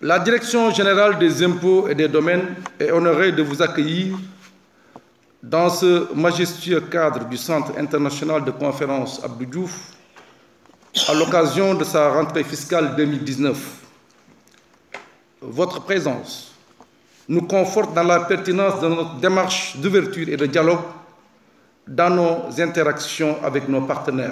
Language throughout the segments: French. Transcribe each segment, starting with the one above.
La Direction générale des impôts et des domaines est honorée de vous accueillir dans ce majestueux cadre du Centre international de conférence Abdou Diouf à l'occasion de sa rentrée fiscale 2019. Votre présence nous conforte dans la pertinence de notre démarche d'ouverture et de dialogue dans nos interactions avec nos partenaires.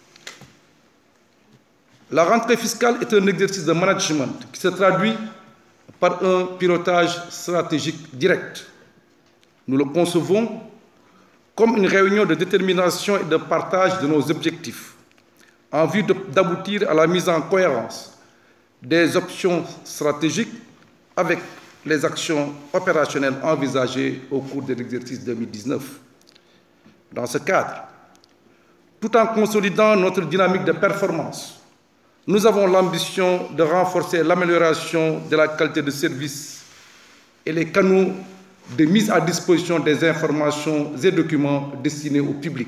La rentrée fiscale est un exercice de management qui se traduit par un pilotage stratégique direct. Nous le concevons comme une réunion de détermination et de partage de nos objectifs en vue d'aboutir à la mise en cohérence des options stratégiques avec les actions opérationnelles envisagées au cours de l'exercice 2019. Dans ce cadre, tout en consolidant notre dynamique de performance, nous avons l'ambition de renforcer l'amélioration de la qualité de service et les canaux de mise à disposition des informations et documents destinés au public.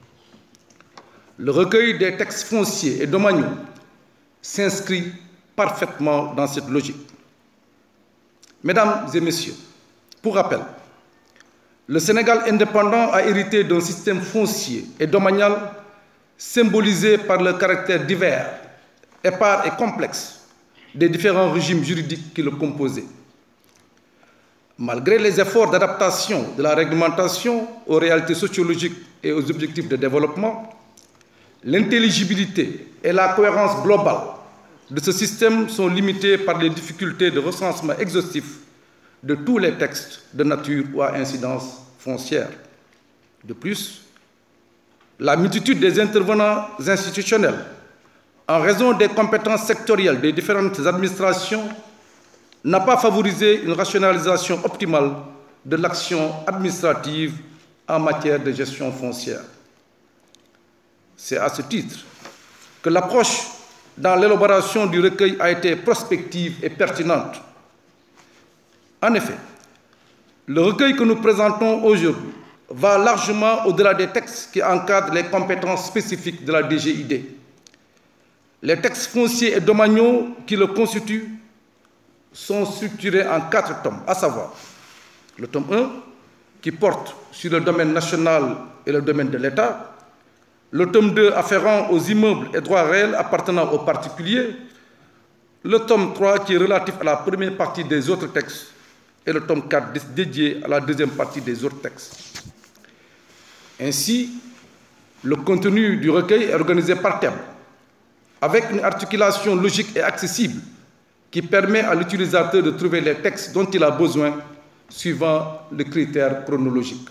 Le recueil des textes fonciers et domaniaux s'inscrit parfaitement dans cette logique. Mesdames et messieurs, pour rappel, le Sénégal indépendant a hérité d'un système foncier et domanial symbolisé par le caractère divers, épars et complexe des différents régimes juridiques qui le composaient. Malgré les efforts d'adaptation de la réglementation aux réalités sociologiques et aux objectifs de développement, l'intelligibilité et la cohérence globale de ce système sont limitées par les difficultés de recensement exhaustif de tous les textes de nature ou à incidence foncière. De plus, la multitude des intervenants institutionnels, en raison des compétences sectorielles des différentes administrations, n'a pas favorisé une rationalisation optimale de l'action administrative en matière de gestion foncière. C'est à ce titre que l'approche dans l'élaboration du recueil a été prospective et pertinente. En effet, le recueil que nous présentons aujourd'hui va largement au-delà des textes qui encadrent les compétences spécifiques de la DGID. Les textes fonciers et domaniaux qui le constituent sont structurés en 4 tomes, à savoir le tome 1, qui porte sur le domaine national et le domaine de l'État, le tome 2 afférent aux immeubles et droits réels appartenant aux particuliers, le tome 3 qui est relatif à la première partie des autres textes et le tome 4 dédié à la deuxième partie des autres textes. Ainsi, le contenu du recueil est organisé par thème, avec une articulation logique et accessible qui permet à l'utilisateur de trouver les textes dont il a besoin suivant les critères chronologiques.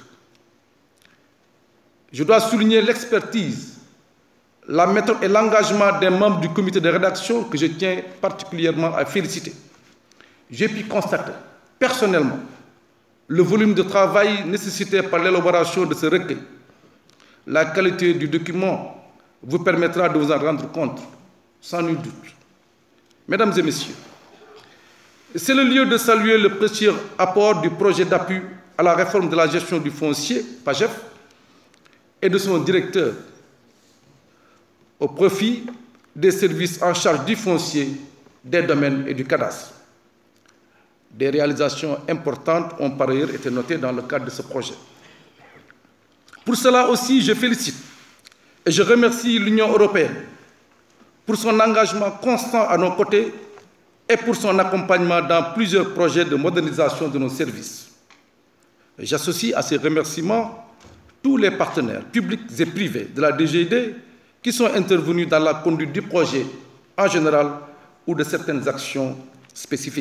Je dois souligner l'expertise, la méthode et l'engagement des membres du comité de rédaction que je tiens particulièrement à féliciter. J'ai pu constater personnellement le volume de travail nécessité par l'élaboration de ce recueil. La qualité du document vous permettra de vous en rendre compte, sans nul doute. Mesdames et messieurs, c'est le lieu de saluer le précieux apport du projet d'appui à la réforme de la gestion du foncier, PAGEF, et de son directeur, au profit des services en charge du foncier, des domaines et du cadastre. Des réalisations importantes ont par ailleurs été notées dans le cadre de ce projet. Pour cela aussi, je félicite et je remercie l'Union européenne pour son engagement constant à nos côtés et pour son accompagnement dans plusieurs projets de modernisation de nos services. J'associe à ces remerciements tous les partenaires publics et privés de la DGID qui sont intervenus dans la conduite du projet en général ou de certaines actions spécifiques.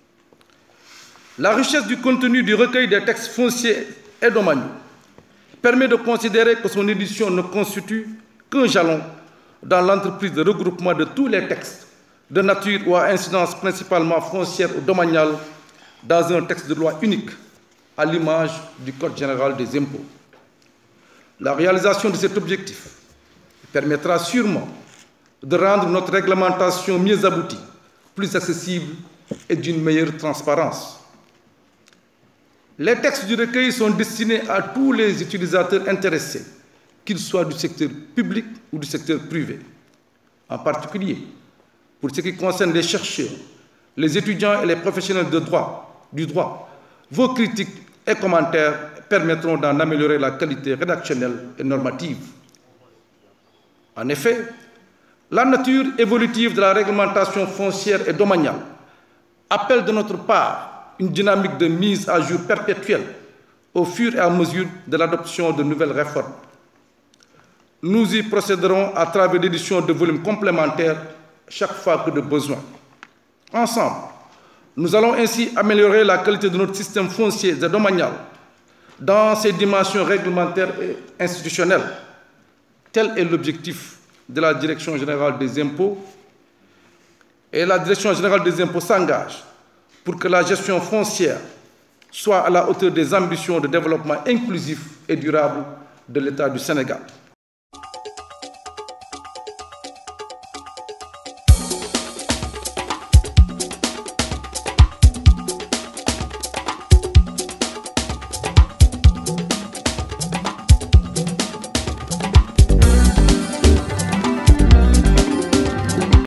La richesse du contenu du recueil des textes fonciers et domaniaux permet de considérer que son édition ne constitue qu'un jalon dans l'entreprise de regroupement de tous les textes de nature ou à incidence principalement foncière ou domaniale dans un texte de loi unique, à l'image du Code général des impôts. La réalisation de cet objectif permettra sûrement de rendre notre réglementation mieux aboutie, plus accessible et d'une meilleure transparence. Les textes du recueil sont destinés à tous les utilisateurs intéressés, qu'ils soient du secteur public ou du secteur privé. En particulier, pour ce qui concerne les chercheurs, les étudiants et les professionnels du droit, vos critiques et commentaires permettront d'en améliorer la qualité rédactionnelle et normative. En effet, la nature évolutive de la réglementation foncière et domaniale appelle de notre part une dynamique de mise à jour perpétuelle au fur et à mesure de l'adoption de nouvelles réformes. Nous y procéderons à travers l'édition de volumes complémentaires chaque fois que de besoin. Ensemble, nous allons ainsi améliorer la qualité de notre système foncier et domanial dans ses dimensions réglementaires et institutionnelles. Tel est l'objectif de la Direction générale des impôts. Et la Direction générale des impôts s'engage pour que la gestion foncière soit à la hauteur des ambitions de développement inclusif et durable de l'État du Sénégal.